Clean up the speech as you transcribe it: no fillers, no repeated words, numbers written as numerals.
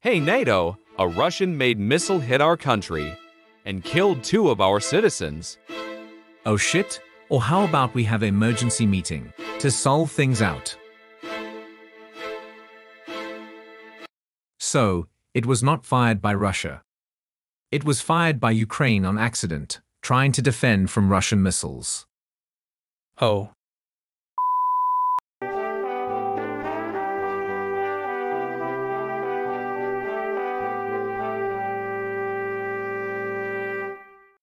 Hey NATO, a Russian-made missile hit our country and killed 2 of our citizens. Oh shit? Or how about we have an emergency meeting to solve things out? So, it was not fired by Russia. It was fired by Ukraine on accident, trying to defend from Russian missiles. Oh,